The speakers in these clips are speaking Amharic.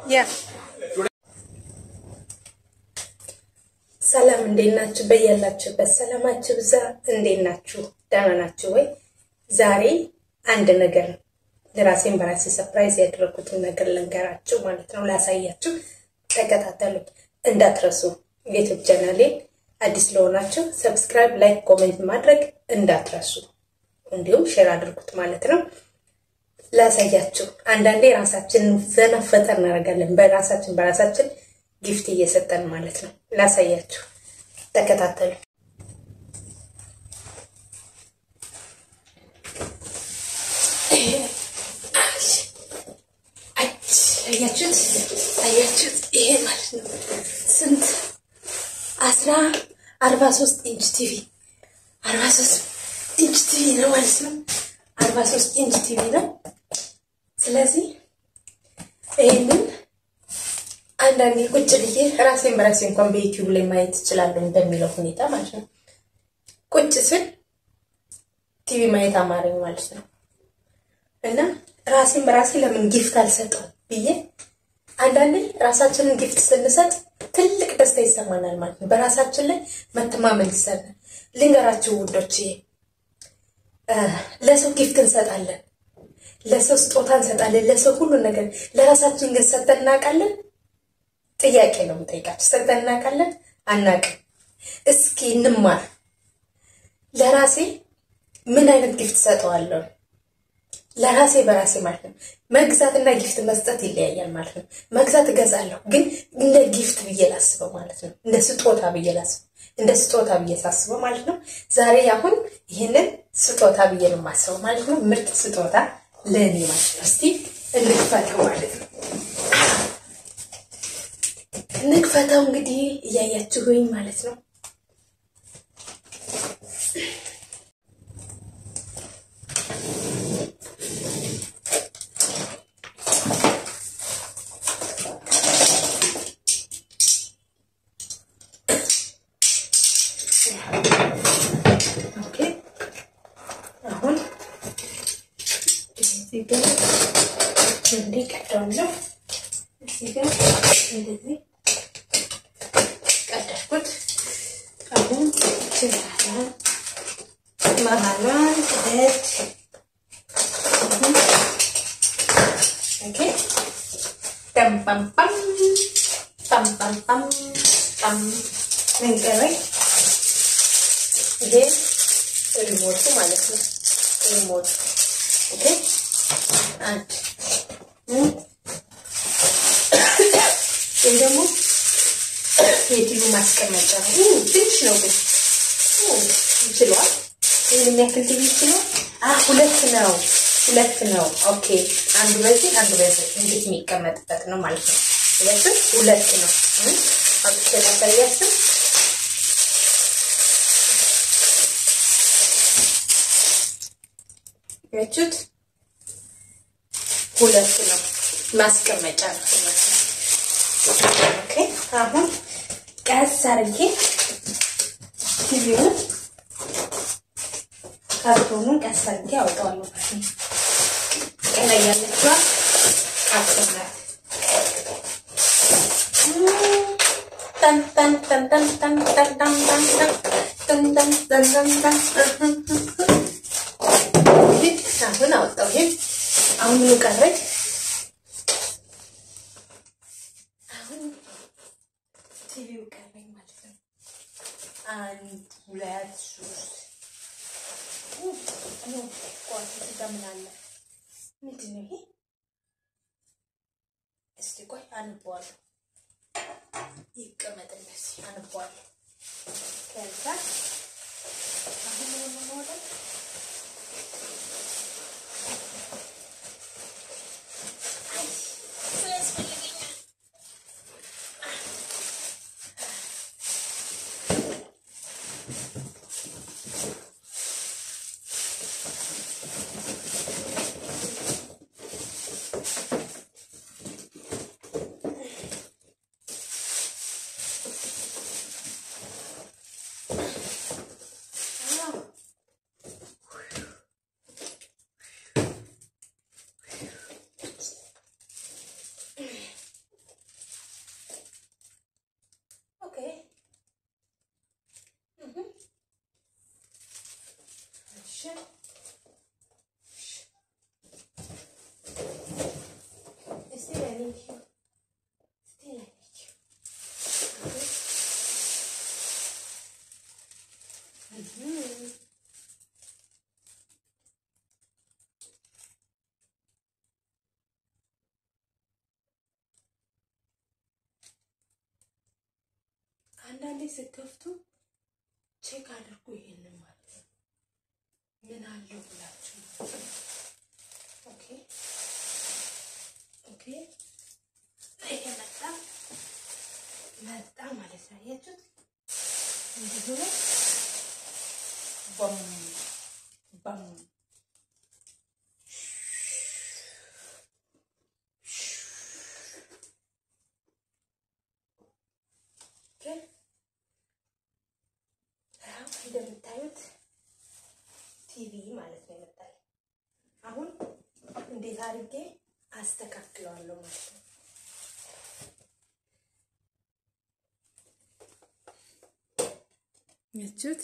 Yeah. ሰላም እንዴት ናችሁ? በያላችሁበት ሰላማችሁ ብዛ። እንዴት ናችሁ? ደህና ናችሁ ወይ? ዛሬ አንድ ነገር ለራሴን በራሴ ሰርፕራይዝ ያደረኩትን ነገር ልንገራችሁ ማለት ነው። ላሳያችሁ፣ ተከታተሉኝ። እንዳትረሱ ዩቲዩብ ቻናሌን አዲስ ለሆናችሁ ሰብስክራይብ፣ ላይክ፣ ኮሜንት ማድረግ እንዳትረሱ፣ እንዲሁም ሼር አድርጉት ማለት ነው። ላሳያችሁ፣ አንዳንዴ ራሳችንን ዘና ፈታ እናደርጋለን በራሳችን ጊፍት እየሰጠን ማለት ነው። ላሳያችሁ፣ ተከታተሉ። አያችሁት? ይሄ ማለት ነው ስንት 43 ኢንች ቲቪ 43 ኢንች ቲቪ ነው ማለት ነው። 43 ኢንች ቲቪ ነው። ስለዚህ ይሄንን አንዳንዴ ቁጭ ብዬ ራሴን በራሴ እንኳን በዩቲዩብ ላይ ማየት እችላለሁ እንደሚለው ሁኔታ ማለት ነው። ቁጭ ስል ቲቪ ማየት አማረኝ ማለት ነው። እና ራሴን በራሴ ለምን ጊፍት አልሰጠው ብዬ አንዳንዴ ራሳችንን ጊፍት ስንሰጥ ትልቅ ደስታ ይሰማናል ማለት ነው። በራሳችን ላይ መተማመን ይሰማናል። ልንገራችሁ ውዶቼ፣ ለሰው ጊፍት እንሰጣለን፣ ለሰው ስጦታ እንሰጣለን፣ ለሰው ሁሉ ነገር። ለራሳችን ግን ሰጠን እናውቃለን? ጥያቄ ነው የምጠይቃችሁ። ሰጠን እናውቃለን? አናውቅም። እስኪ እንማር። ለራሴ ምን አይነት ጊፍት ሰጠዋለሁ? ለራሴ በራሴ ማለት ነው። መግዛትና ጊፍት መስጠት ይለያያል ማለት ነው። መግዛት እገዛለሁ፣ ግን እንደ ጊፍት ብዬ ላስበው ማለት ነው። እንደ ስጦታ ብዬ ሳስበው ማለት ነው። ዛሬ አሁን ይሄንን ስጦታ ብዬ ነው የማስበው ማለት ነው። ምርጥ ስጦታ ለኔ ማለት ነው። እስቲ እንክፈተው ማለት ነው። እንክፈተው እንግዲህ እያያችሁኝ ማለት ነው። ኦኬ፣ አሁን እዚህ ጋር እንዲህ ቀዳለሁ። እዚህ ጋር እንደዚህ ቀዳኩት። አሁን ችላላ መሃሏን ሄድ። ኦኬ፣ ፓም ፓም ፓም ፓም ፓም ፓም ፓም እንቀረይ። ይሄ ሪሞት ማለት ነው። ሪሞት ኦኬ። አንድ ይሄ ደግሞ የቲቪ ማስቀመጫ ነው። ትንሽ ነው ግን ይችላል። ይሄን የሚያክል ቲቪ ይችላል። ሁለት ነው። ኦኬ፣ አንዱ በዚህ እንዴት የሚቀመጥበት ነው ማለት ነው። ሁለት ነው። አብሽላ ታያችሁ። ያችሁት ሁለት ነው ማስቀመጫ ነው ማለት ነው። ኦኬ፣ አሁን ቀስ አድርጌ ቲቪውን ካርቶኑን ቀስ አድርጌ አወጣዋለሁ ማለት ነው። ከላይ ያለችው አጥናት ታን ታን ታን ታን ታን ታን ታን ታን ታን ታን አሁን አወጣው። አሁን ምን ቀረኝ? አሁን ቲቪው ቀረኝ ማለት ነው። 1 2 3 ነው ቆይ ተደምናለ። ምንድን ነው ይሄ? እስቲ ቆይ አንቧለሁ። ይቀመጥ እንደዚህ አንቧለሁ። ከዛ አሁን ምን ሆነ? need you. Still I need you. አንዳንዴ ስትከፍቱ ቼክ አድርጉ ይሄንን ማለት ነው ምን አለው ብላችሁ ኦኬ ኦኬ ይሄ መጣ ማለት ነው ያያችሁት እንዲሁ ነው ባም ባም ኦኬ እንደምታዩት ቲቪ ማለት ነው የመጣው አሁን እንዴት አድርጌ አስተካክለዋለሁ ማለት ነው ያችሁት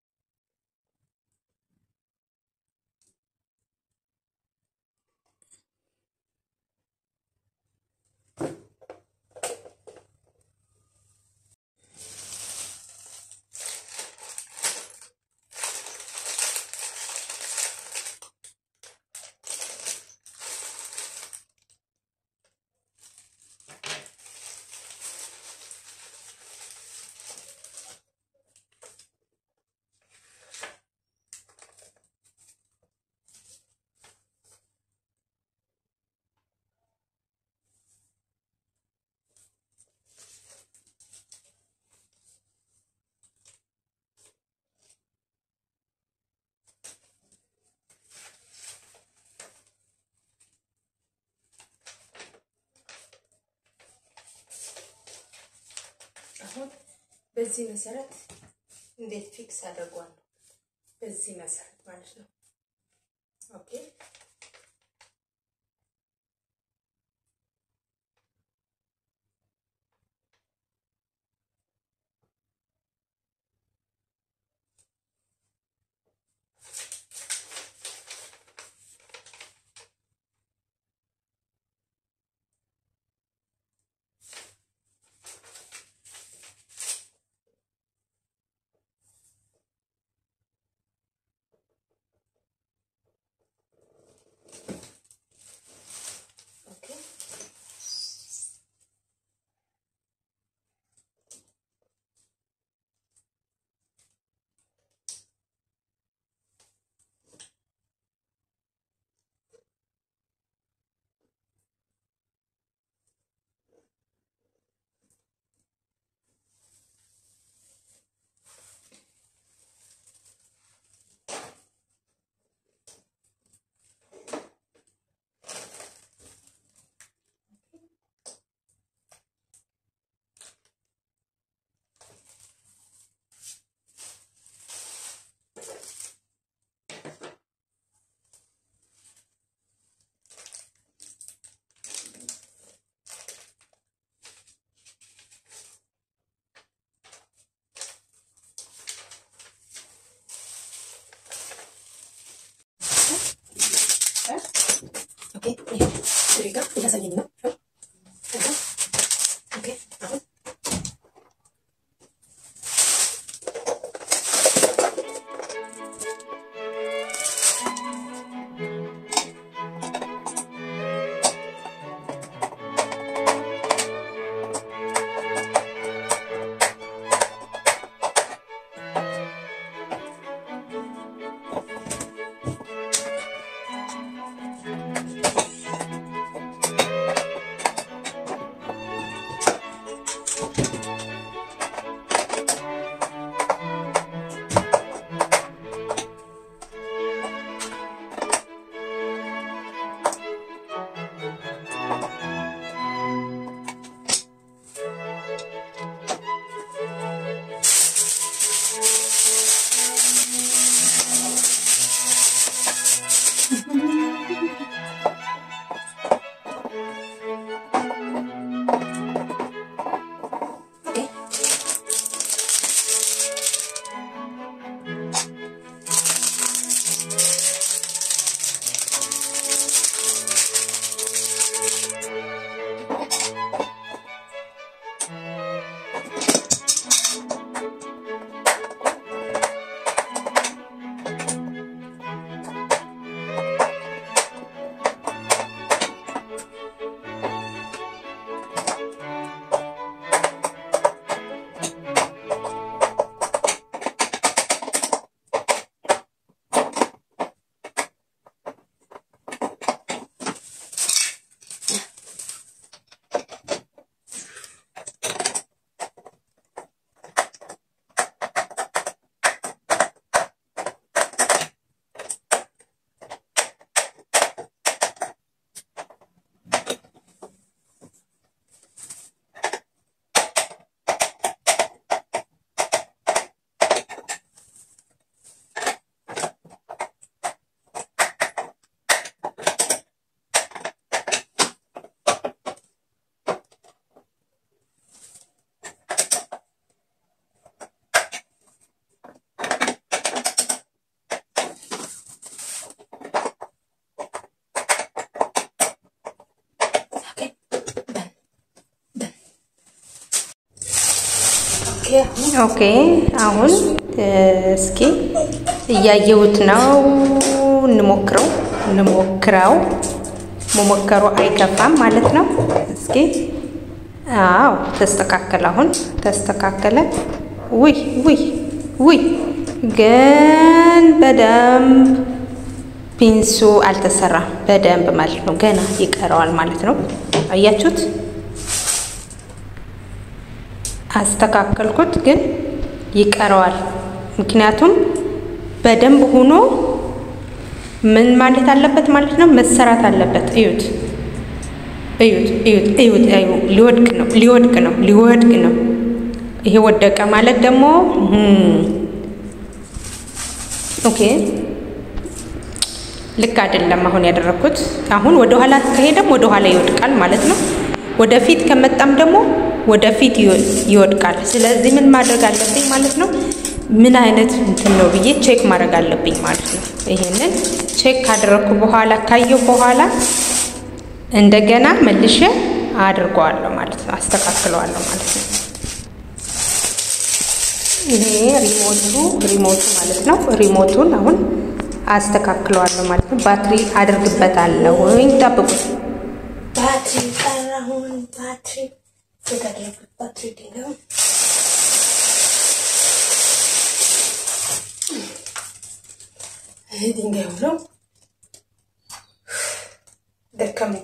አሁን በዚህ መሰረት እንዴት ፊክስ አደርጋለሁ በዚህ መሰረት ማለት ነው ኦኬ Okay, here we go. Udah saja dulu. Okay, aku. ኦኬ አሁን እስኪ እያየሁት ነው እንሞክረው መሞከሩ አይከፋም ማለት ነው እስኪ አው ተስተካከለ አሁን ተስተካከለ ውይ ግን በደንብ ፒንሱ አልተሰራ በደንብ ማለት ነው ገና ይቀራዋል ማለት ነው አያችሁት አስተካከልኩት ግን ይቀራዋል ምክንያቱም በደንብ ሆኖ ምን ማለት አለበት ማለት ነው መሰራት አለበት እዩት ሊወድቅ ነው ይሄ ወደቀ ማለት ደግሞ ኦኬ ልክ አይደለም አሁን ያደረኩት አሁን ወደ ኋላ ከሄደም ወደ ኋላ ይወድቃል ማለት ነው ወደፊት ከመጣም ደግሞ ወደፊት ይወድቃል ስለዚህ ምን ማድረግ አለብኝ ማለት ነው ምን አይነት እንትን ነው ብዬ ቼክ ማድረግ አለብኝ ማለት ነው ይሄንን ቼክ ካደረኩ በኋላ ካየው በኋላ እንደገና መልሼ አድርጓለሁ ማለት ነው አስተካክለዋለሁ ማለት ነው ይሄ ሪሞቱ ማለት ነው ሪሞቱን አሁን አስተካክለዋለሁ ማለት ነው ባትሪ አድርግበታለሁ እንጠብቁ ባትሪ ቀራሁን ባትሪ ተደረገበት ባትሪ ነው ይሄ ድንጋይ ነው ደከመኝ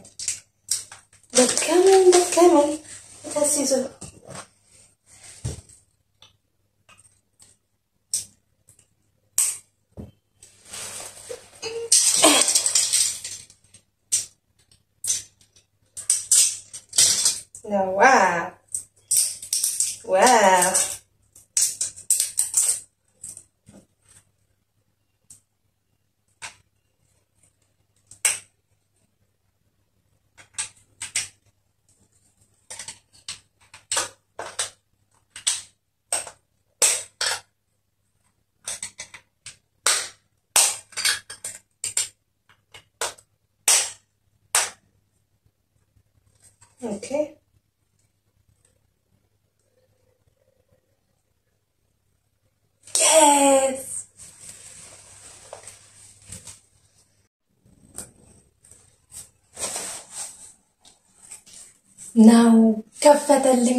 ተሲዞ No, wow. Okay. Yes. Now, ከፈተልኝ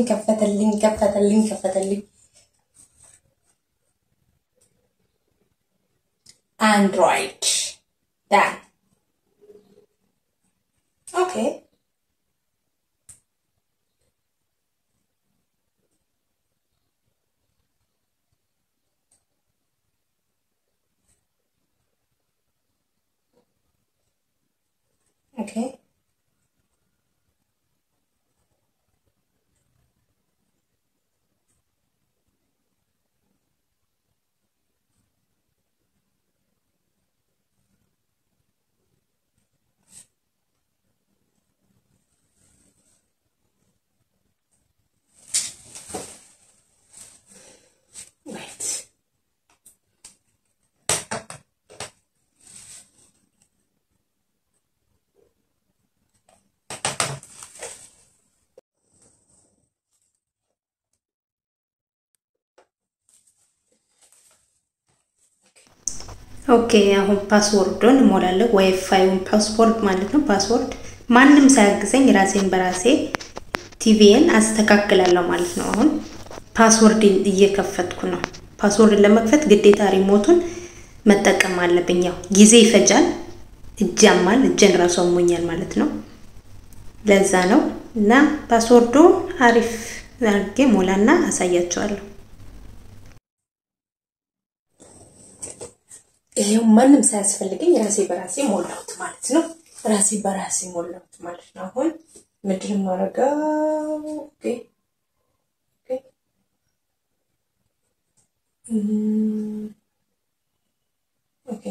Android. Done. Okay. Okay. Wait. ኦኬ አሁን ፓስወርዱን ሞላለሁ ዋይፋይውን ፓስወርድ ማለት ነው ፓስወርድ ማንንም ሳያግዘኝ ራሴን በራሴ ቲቪን አስተካክላለሁ ማለት ነው አሁን ፓስወርድ እየከፈትኩ ነው ፓስወርድ ለመክፈት ግዴታ ሪሞቱን መጠቀም አለብኝ ያው ጊዜ ይፈጃል እጄን ራሱ አሞኛል ማለት ነው ለዛ ነው እና ፓስወርዱ አሪፍ አድርጌ ሞላና አሳያቸዋለሁ ይሄው ማንንም ሳያስፈልገኝ ራሴ በራሴ ሞላሁት ማለት ነው አሁን ምንድነው ማረጋው ኦኬ ኦኬ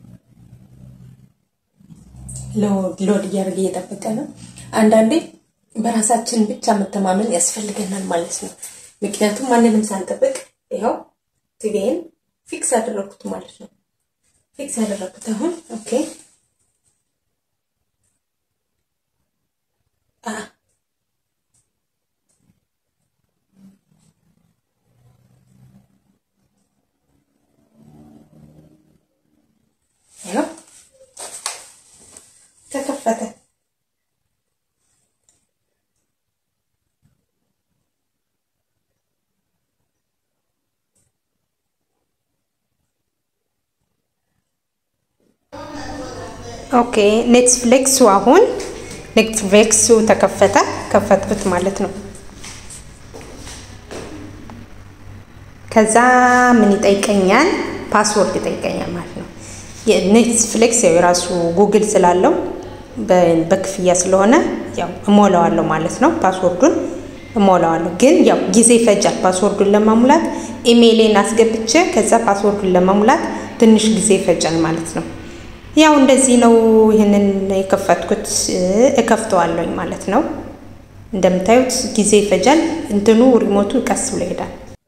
ሎድ እያደረገ እየጠበቀ ነው አንዳንዴ በራሳችን ብቻ መተማመን ያስፈልገናል ማለት ነው ምክንያቱም ማንንም ሳንጠብቅ ይሄው ቲቪን ፊክስ አደረኩት ማለት ነው ፊክስ አደረኩት አሁን ኦኬ ያው ተከፈተ ኦኬ ኔትፍሊክስ አሁን ኔትፍሊክስ ተከፈተ ከፈትኩት ማለት ነው ከዛ ምን ይጠይቀኛል ፓስወርድ ይጠይቀኛል ማለት ነው የኔትፍሊክስ የራሱ ጉግል ስላለው በክፍያ ስለሆነ ያው እሞላዋለሁ ማለት ነው ፓስወርዱን እሞላዋለሁ ግን ያው ጊዜ ይፈጃል ፓስወርዱን ለማሙላት ኢሜይሌን አስገብቼ ከዛ ፓስወርዱን ለማሙላት ትንሽ ጊዜ ይፈጃል ማለት ነው ያው እንደዚህ ነው ይሄንን የከፈትኩት እከፍተዋለሁ ማለት ነው እንደምታዩት ጊዜ ይፈጃል እንትኑ ሪሞቱ ቀስ ብሎ ይሄዳል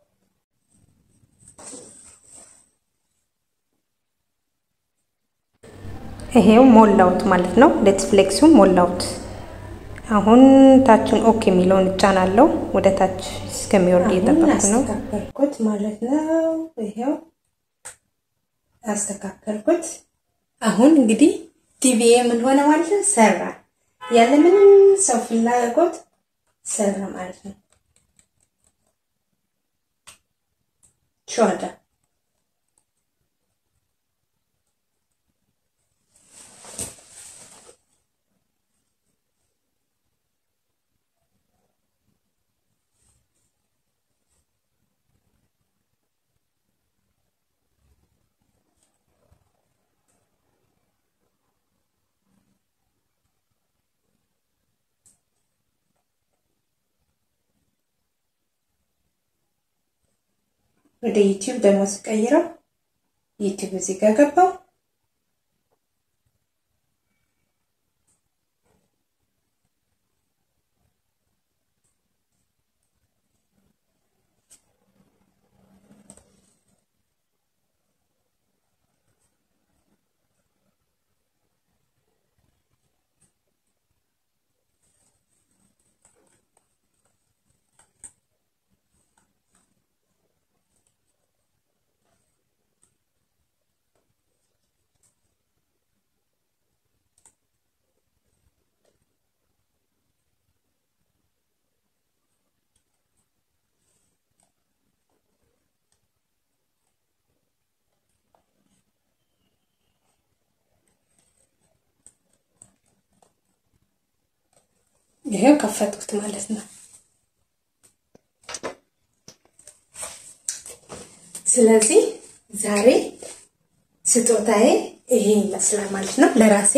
ይሄው ሞላውት ማለት ነው ኔትፍሊክሱ ሞላውት አሁን ታችን ኦኬ ሚለውን ጫናለው ወደ ታች እስከሚወርድ እየጠበቅኩ ነው አስተካከልኩት ማለት ነው ይሄው አስተካከልኩት አሁን እንግዲህ ቲቪ ምን ሆነ ማለት ነው ሰራ ያለ ምን ሰው ፍላጎት ሰራ ማለት ነው ቻዳ ወደ ዩቲዩብ ደግሞ ስቀይረው ዩቲዩብ እዚህ ጋር ገባው ይሄው ከፈትኩት ማለት ነው ስለዚህ ዛሬ ስጦታዬ ይሄ ይመስላል ማለት ነው ለራሴ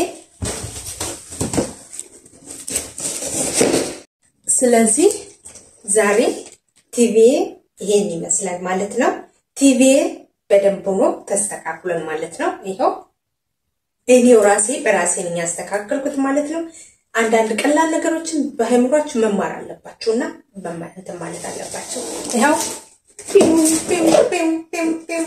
ስለዚህ ዛሬ ቲቪ ይሄን ይመስላል ማለት ነው ቲቪ በደንብ ነው ተስተካክሏል ማለት ነው ይሄው እኔው ራሴ በራሴ ነኝ ያስተካከልኩት ማለት ነው አንዳንድ ቀላል ነገሮችን በአይምሯችሁ መማር አለባችሁና በማንተ ማለት አለባችሁ ይሄው ፒም ፒም ፒም ፒም ፒም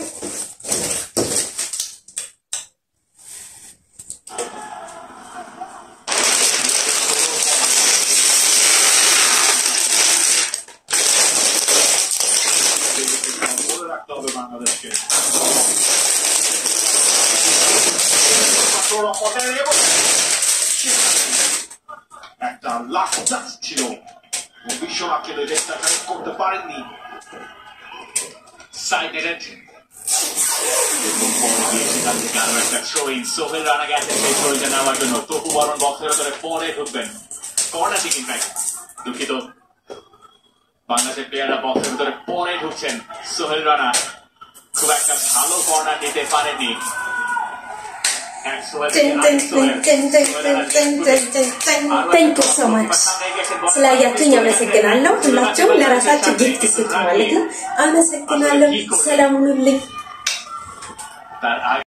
একটা last chance ছিল বিশ্বনাথকে লেগেটা করতে পারেননি সাইডেড একটা থ্রোইন সোহেল রানা গেছে সেই থ্রোইনটা নেওয়ার জন্য তপু বরণ বক্সের ভেতরে পরে ঢুকবেন কর্নার কিক ইনফ্যাক্ট দুঃখিত বাংলাদেশের প্লেয়াররা বক্সের ভেতরে পরে ঢুকছেন সোহেল রানা খুব একটা ভালো কর্নার নিতে পারেনি Thank you so much. ስላያችሁኝ አመሰግናለሁ ሁላችሁም ለራሳችሁ ጊፍት ስጡ ማለት ነው አመሰግናለሁ ሰላም ሁኑልኝ